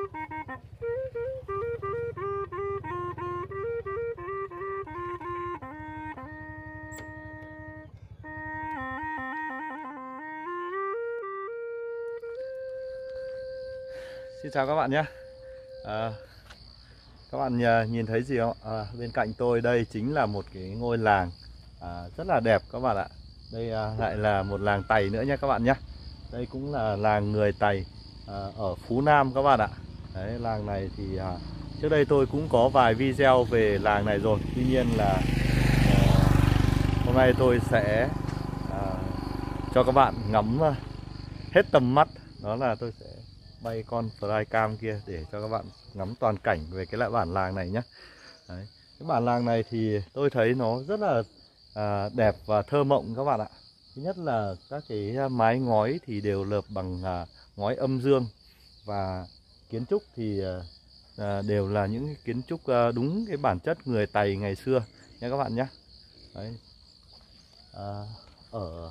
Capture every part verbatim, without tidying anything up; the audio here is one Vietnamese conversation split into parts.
Xin chào các bạn nhé. à, Các bạn nhìn thấy gì không? À, bên cạnh tôi đây chính là một cái ngôi làng à, rất là đẹp các bạn ạ. Đây à, lại là một làng Tày nữa nha các bạn nhé. Đây cũng là làng người Tày à, ở Phú Nam các bạn ạ. Đấy, làng này thì à, trước đây tôi cũng có vài video về làng này rồi. Tuy nhiên là à, hôm nay tôi sẽ à, cho các bạn ngắm à, hết tầm mắt. Đó là tôi sẽ bay con flycam kia để cho các bạn ngắm toàn cảnh về cái lại bản làng này nhé. Đấy. Cái bản làng này thì tôi thấy nó rất là à, đẹp và thơ mộng các bạn ạ. Thứ nhất là các cái mái ngói thì đều lợp bằng à, ngói âm dương, và kiến trúc thì à, đều là những kiến trúc à, đúng cái bản chất người Tày ngày xưa nha các bạn nhé. Đấy. À, ở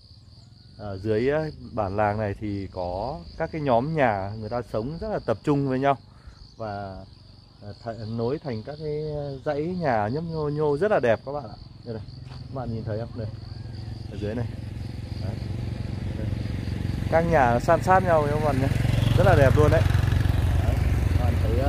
ở dưới bản làng này thì có các cái nhóm nhà người ta sống rất là tập trung với nhau, và th nối thành các cái dãy nhà nhấp nhô nhô rất là đẹp các bạn ạ. Đây này, các bạn nhìn thấy không? Đây, ở dưới này. Đấy. Đây. Các nhà san sát nhau các bạn nhé, rất là đẹp luôn đấy. Đấy. Các bạn thấy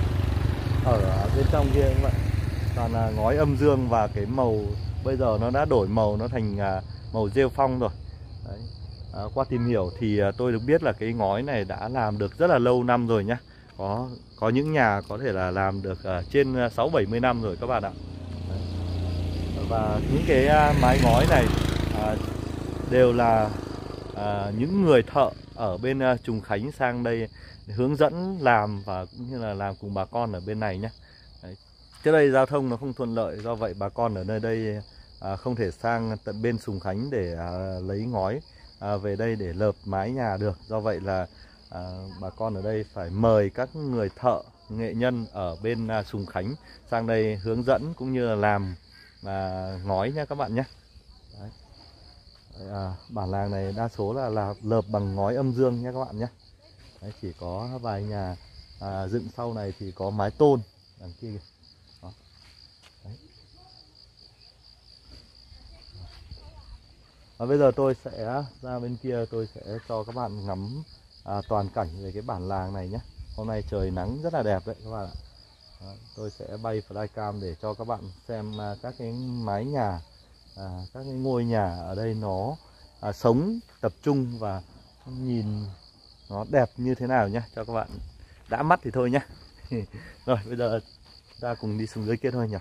ở bên trong kia các bạn, toàn là ngói âm dương, và cái màu bây giờ nó đã đổi màu, nó thành màu rêu phong rồi. Đấy. À, qua tìm hiểu thì tôi được biết là cái ngói này đã làm được rất là lâu năm rồi nhá. Có có những nhà có thể là làm được uh, trên sáu bảy mươi năm rồi các bạn ạ. Đấy. Và những cái uh, mái ngói này uh, đều là uh, những người thợ ở bên uh, Trùng Khánh sang đây hướng dẫn làm, và cũng như là làm cùng bà con ở bên này nhé. Đấy. Trước đây giao thông nó không thuận lợi, do vậy bà con ở nơi đây uh, không thể sang tận bên Trùng Khánh để uh, lấy ngói À, về đây để lợp mái nhà được. Do vậy là à, bà con ở đây phải mời các người thợ, nghệ nhân ở bên à, Trùng Khánh sang đây hướng dẫn cũng như là làm à, ngói nha các bạn nhé. Đấy. Đấy, à, bản làng này đa số là, là lợp bằng ngói âm dương nha các bạn nhé. Đấy, chỉ có vài nhà à, dựng sau này thì có mái tôn đằng kia kìa. Đó. Đấy. Và bây giờ tôi sẽ ra bên kia, tôi sẽ cho các bạn ngắm à, toàn cảnh về cái bản làng này nhé. Hôm nay trời nắng rất là đẹp đấy các bạn ạ. Đó, tôi sẽ bay flycam để cho các bạn xem à, các cái mái nhà, à, các cái ngôi nhà ở đây nó à, sống tập trung và nhìn nó đẹp như thế nào nhé, cho các bạn đã mắt thì thôi nhé. Rồi bây giờ ta cùng đi xuống dưới kia thôi nhỉ.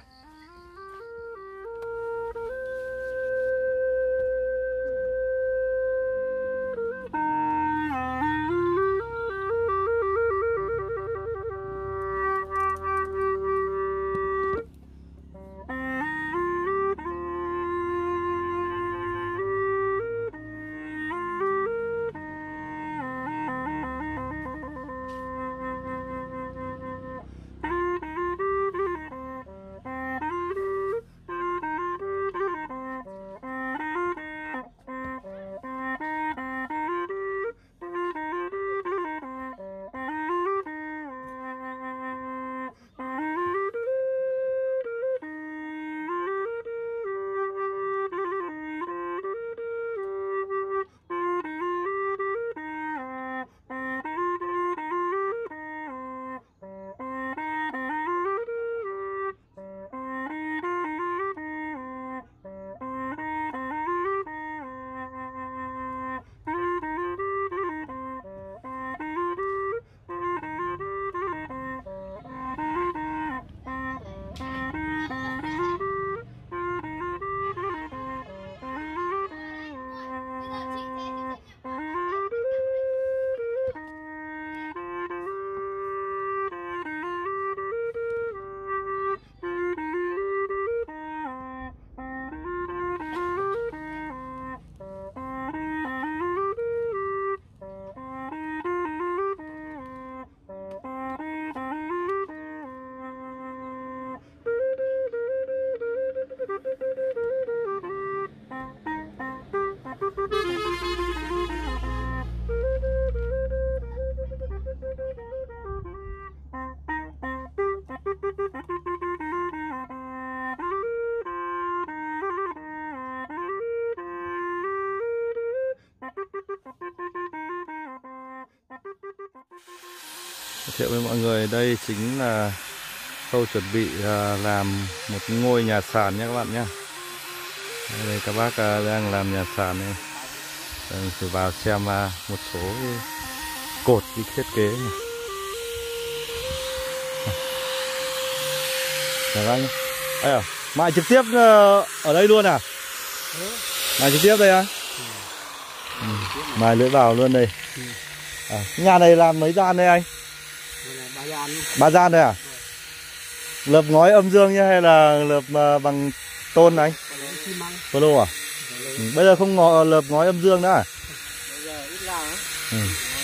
Giới thiệu với mọi người, đây chính là khâu chuẩn bị làm một ngôi nhà sàn nha các bạn nhé. Đây các bác đang làm nhà sàn này. Thử vào xem một số cột cái thiết kế này. Đấy anh. À, mài trực tiếp ở đây luôn à? Mài trực tiếp đây á? À? Ừ. Mài lưỡi vào luôn đây. À, nhà này làm mấy gian đây anh? Ba gian đây à? Lợp ngói âm dương nhá hay là lợp bằng tôn anh? Pô lô à? Ừ. Bây giờ không ngọ lợp ngói âm dương nữa à? Ừ.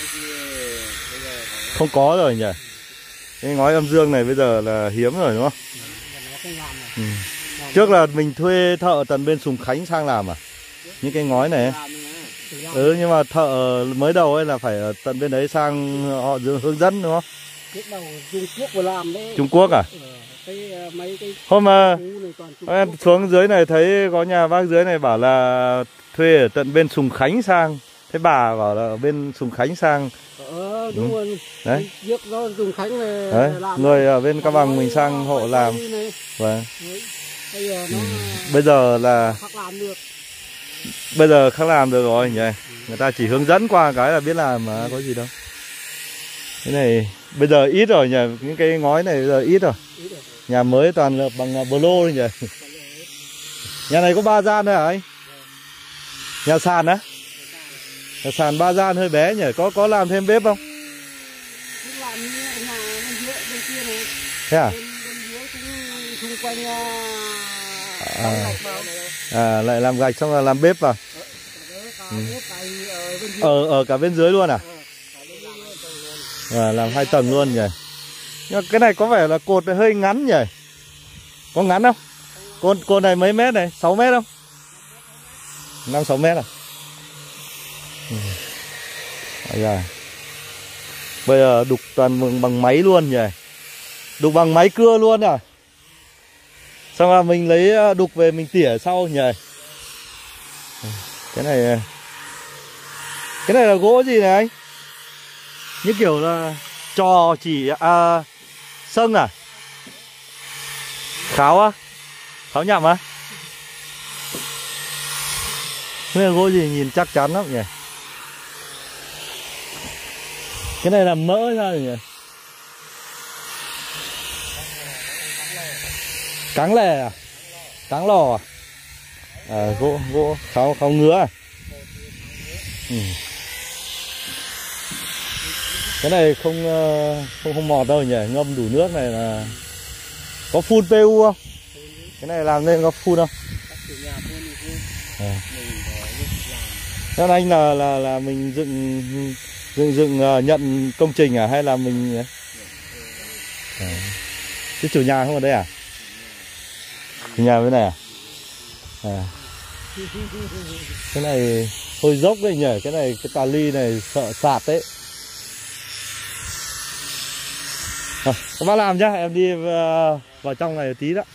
Không có rồi nhỉ? Cái ngói âm dương này bây giờ là hiếm rồi đúng không? Ừ. Trước là mình thuê thợ tận bên Sùng Khánh sang làm à? Những cái ngói này. Ừ, nhưng mà thợ mới đầu ấy là phải ở tận bên đấy sang họ hướng dẫn đúng không? Trước đầu Trung Quốc vừa làm đấy. Trung Quốc à? Cái, mấy cái hôm mà em xuống dưới này thấy có nhà bác dưới này bảo là thuê ở tận bên Sùng Khánh sang. Thế bà bảo là ở bên Sùng Khánh sang. Ờ đúng rồi. Đấy. Trước đó Sùng Khánh này đấy. Làm người ở bên Cao Bằng mình sang hộ làm. Vâng. Bây giờ nó ừ. Bây giờ là khác làm được. Bây giờ khác làm được rồi nhỉ. Người ta chỉ hướng dẫn qua cái là biết làm mà có gì đâu. Cái này bây giờ ít rồi nhỉ, những cái ngói này bây giờ ít rồi. Ít rồi. Nhà mới toàn là bằng bờ lô thôi nhỉ. Nhà này có ba gian thôi hả anh? Nhà sàn á? Nhà sàn ba gian hơi bé nhỉ, có có làm thêm bếp không? Thế à? À, à lại làm gạch xong là làm bếp vào. Ừ. Ở ở cả bên dưới luôn à? À, làm hai tầng luôn nhỉ. Nhưng cái này có vẻ là cột này hơi ngắn nhỉ. Có ngắn không? Cột cột này mấy mét này? sáu mét không? năm sáu mét à? Ừ. À, bây giờ đục toàn bằng, bằng máy luôn nhỉ. Đục bằng máy cưa luôn à? Xong là mình lấy đục về mình tỉa sau nhỉ. Cái này Cái này là gỗ gì này anh? Như kiểu là trò chỉ à, sâng à? Kháo á? Kháo nhậm á? Cái này gỗ gì nhìn chắc chắn lắm nhỉ. Cái này là mỡ sao nhỉ? Cáng lè à? Cáng lò à? À gỗ gỗ kháo kháo ngứa à? Ừ. Cái này không không không mọt đâu nhỉ, ngâm đủ nước này là có phun pê u không? Cái này làm nên có phun không? À. Thế anh là là là mình dựng dựng dựng uh, nhận công trình à hay là mình à. Cái chủ nhà không ở đây à? Chủ nhà bên này à? À. Cái này hơi dốc đấy nhỉ, cái này cái tà ly này sợ sạt đấy. À, các bác làm nhá, em đi vào, vào trong này tí đó.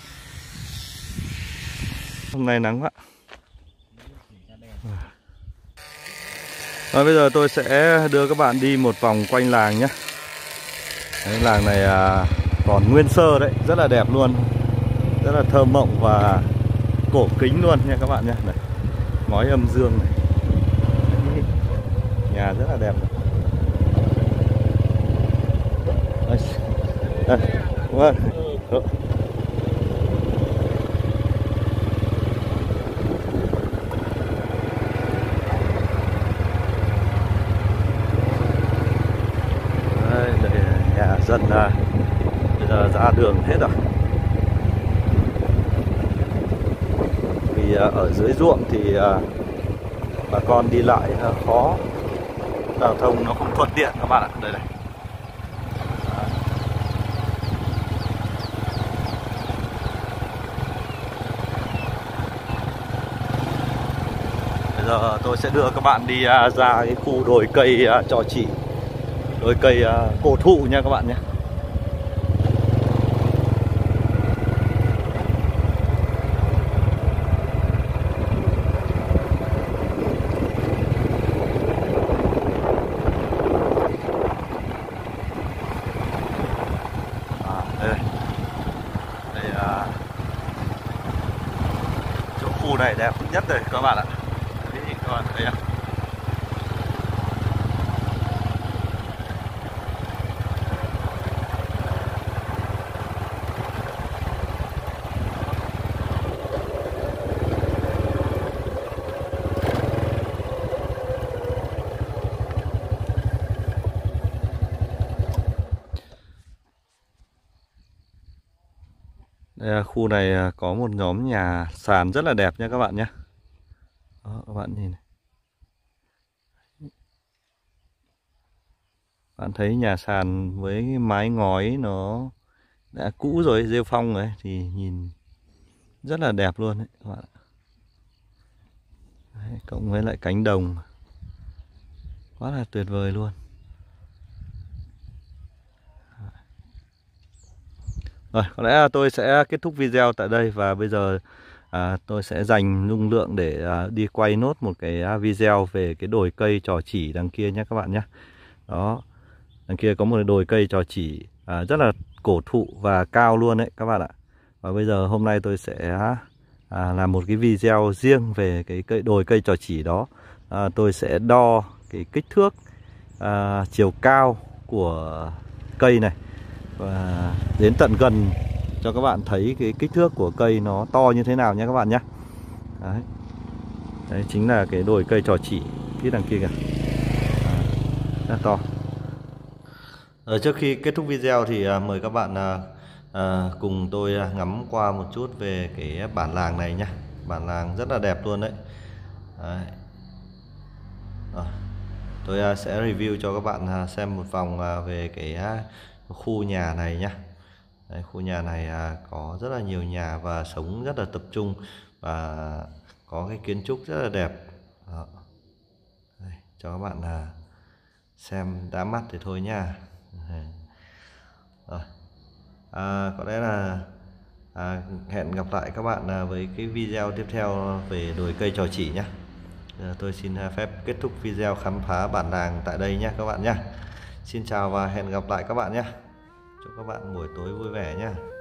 Hôm nay nắng quá. Rồi bây giờ tôi sẽ đưa các bạn đi một vòng quanh làng nhé. Đấy, làng này à, còn nguyên sơ đấy, rất là đẹp luôn, rất là thơ mộng và cổ kính luôn nha các bạn nhé. Này, ngói âm dương này. Đấy, nhà rất là đẹp. Đây, đây, vâng. Dân à, bây giờ ra đường hết rồi. Vì à, ở dưới ruộng thì à, bà con đi lại à, khó, giao thông nó không thuận tiện các bạn ạ. Đây này. Bây giờ tôi sẽ đưa các bạn đi à, ra cái khu đồi cây à, Trò Chỉ, đồi cây à, cổ thụ nha các bạn nhé. Đây, đây. Đây à, chỗ khu này đẹp nhất rồi các bạn ạ. Đấy, các bạn thấy không? Đây, khu này có một nhóm nhà sàn rất là đẹp nha các bạn nhé. Đó, các bạn nhìn này. Bạn thấy nhà sàn với cái mái ngói nó đã cũ rồi, rêu phong rồi thì nhìn rất là đẹp luôn đấy các bạn. Đấy, cộng với lại cánh đồng quá là tuyệt vời luôn. Rồi, có lẽ là tôi sẽ kết thúc video tại đây và bây giờ à, tôi sẽ dành dung lượng để à, đi quay nốt một cái video về cái đồi cây trò chỉ đằng kia nhé các bạn nhé. Đó, đằng kia có một đồi cây trò chỉ à, rất là cổ thụ và cao luôn đấy các bạn ạ. Và bây giờ hôm nay tôi sẽ à, làm một cái video riêng về cái cây đồi cây trò chỉ đó. À, tôi sẽ đo cái kích thước à, chiều cao của cây này và đến tận gần cho các bạn thấy cái kích thước của cây nó to như thế nào nhé các bạn nhé. Đấy. Đấy chính là cái đồi cây trò chỉ phía đằng kia kìa. Đấy, rất to. Ở trước khi kết thúc video thì à, mời các bạn à, à, cùng tôi à, ngắm qua một chút về cái bản làng này nhé. Bản làng rất là đẹp luôn đấy. Đấy. Rồi. Tôi à, sẽ review cho các bạn à, xem một vòng à, về cái à, khu nhà này nhé. Đấy, khu nhà này à, có rất là nhiều nhà và sống rất là tập trung và có cái kiến trúc rất là đẹp. Đó. Đây, cho các bạn à, xem đã mắt thì thôi nha. Rồi. À, có lẽ là à, hẹn gặp lại các bạn à, với cái video tiếp theo về đồi cây trò chỉ nhé. À, tôi xin phép kết thúc video khám phá bản làng tại đây nhé các bạn nhé. Xin chào và hẹn gặp lại các bạn nhé. Chúc các bạn buổi tối vui vẻ nhé.